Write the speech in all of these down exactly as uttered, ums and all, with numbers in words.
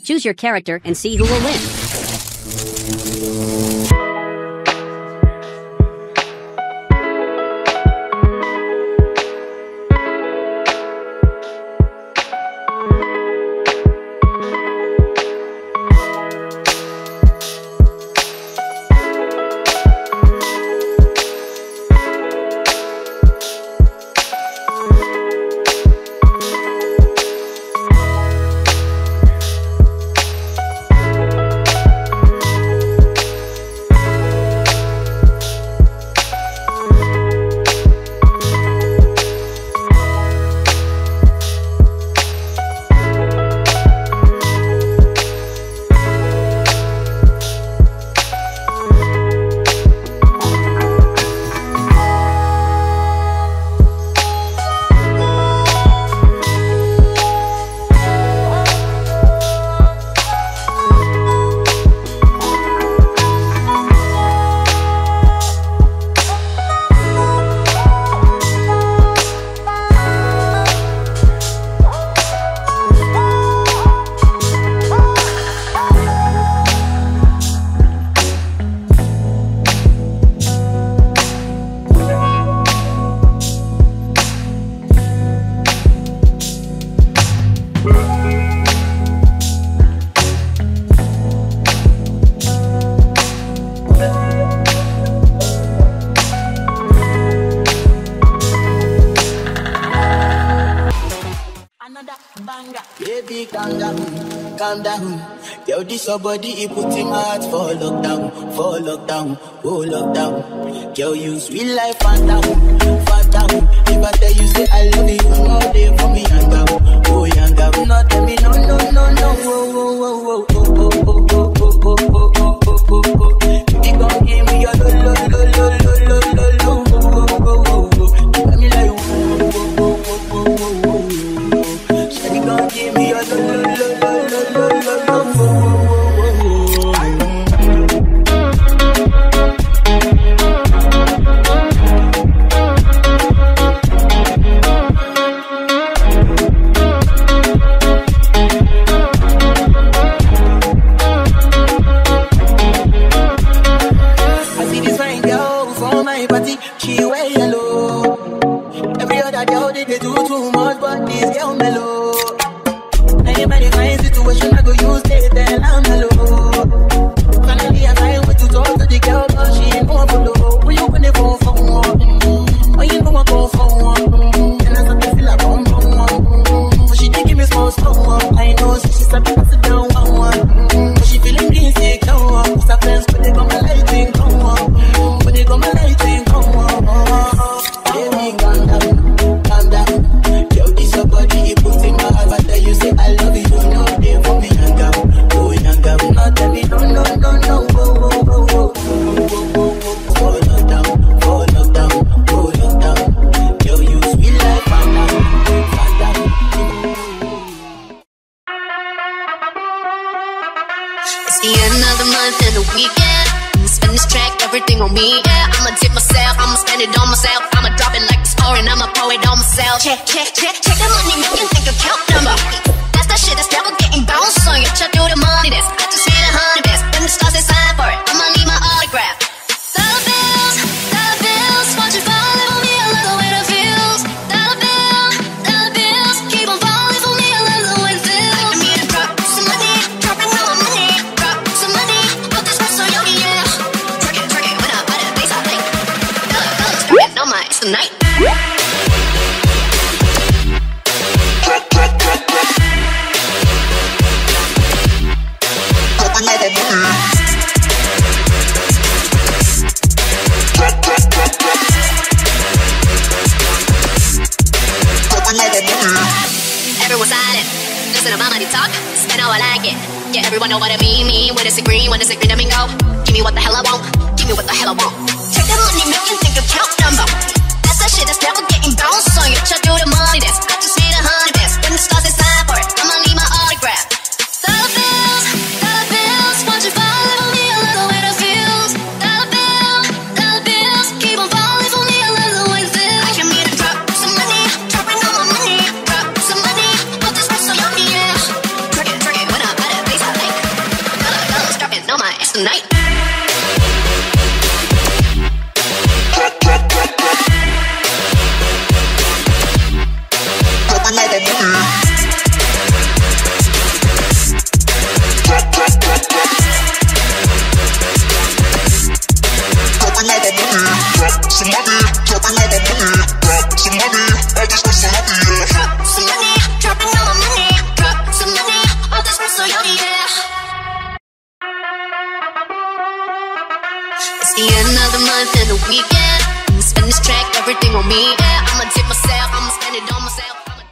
Choose your character and see who will win. Baby, calm down, calm down. Yo, this your body, it put in my heart for lockdown, for lockdown, oh lockdown. Girl, you sweet life, phantom, phantom. If I tell you, say I love you, all day for me, young girl, oh young girl. Not tell me, no, no, no, no, oh, oh, oh, oh, oh, oh, oh, oh, oh, oh, oh, oh, oh. You gon' give me your lo, lo, lo, lo, lo, lo, lo, lo, oh, oh, oh, oh, oh. You got me like, oh, oh, oh, oh, oh, oh, oh. Shawty gon' give me your lo, lo, lo, lo, lo, lo, lo, lo, oh, oh, oh, oh. She wear yellow. Every other girl they, they do too much, but this girl mellow. Anybody find situation I go use they tell I'm mellow. Finally I find way to talk to the girl, but she ain't going for low. When you when they go for one, mm-hmm. When you go go for one, mm-hmm. And I start to feel like I'm from one, mm-hmm. She dey give me small small one. I know she she's a bit sit down one one, mm-hmm. But she feeling insecure. Cause her friends when they come my lighting come on, mm-hmm. When they come my lighting come on. I love you, no day for me, young girl. Oh, young girl, not tell me, no, no, no, no. Oh, oh, oh, oh, oh, oh, oh. Fall down, fall down, fall down. Girl, you sweet like Fanta, Fanta. It's the end of the month and the weekend. Spend this track, everything on me, yeah. I'ma tip myself, I'ma spend it on myself. I'ma drop it like the score and I'ma pour it on myself. Check, check, check, check the money, make you think account number. That shit that's never getting bounced on you. Check through the money that's I just hit a hundred best. Then the stars inside for it. I'ma need my autograph. Dollar bills, dollar bills. Won't you fall for me? I love the way that feels. Dollar bills, dollar bills. Keep on falling for me. I love the way it feels. I need to drop some money, dropping all my money. Drop some money, put this rest on yogi, yeah. Truck it, truck it, when I buy that bass, I think. Dollar, dollars, dropping on my, it's the night. Everyone's silent, listen to my money talk, spend how I like it. Yeah, everyone know what I mean, mean. When it's a green, when it's a green, let me go. Give me what the hell I want, give me what the hell I want. Check the money, make you think account number. That's that shit that's never getting bounced on you. Check through the money that's I just hit a hundred best. When the stars inside for it, I'ma need my autograph. Dollar bills, dollar bills. Won't you fall for me? I love the way that feels. Dollar bills, dollar bills. Keep on falling for me. I love the way it feels. I can need to drop some money, dropping all my money. Drop some money, put this rest on your yeah. Truck it, truck it, when I buy that bass. it's the night. Some money, dropping all my money. Drop some money, all this was so happy, yeah. Drop some money, dropping all my money. Drop some money, all this was so yummy, yeah. It's the end of the month and the weekend. I'ma spend this track, everything on me, yeah. I'ma tip myself, I'ma spend it on myself.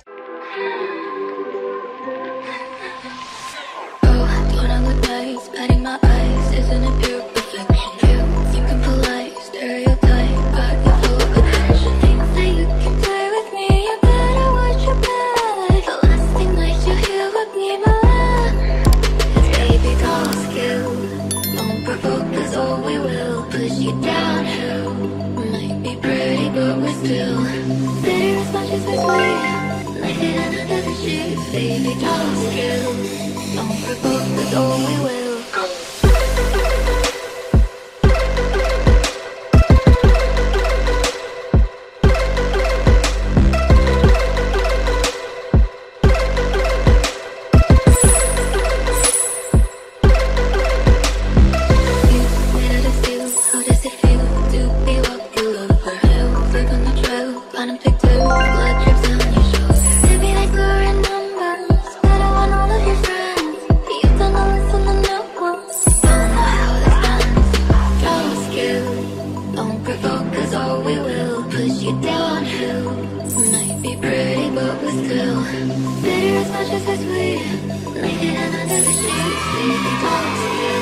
Oh, turn on the lights, patting my eyes, isn't it pure perfection? You thinking polite, stereotype, but you full of attention. Think that you can play with me, you better watch your back. The last thing that you hear with me, my love, is baby doll skill. Don't provoke, cause all we will push you downhill. Might be pretty, but we're still bitter as much as we're sweet. Like it under the sheets, baby doll skill. Don't provoke, cause all we will. Bitter as much as we're sweet, like it under the sheets, baby, don't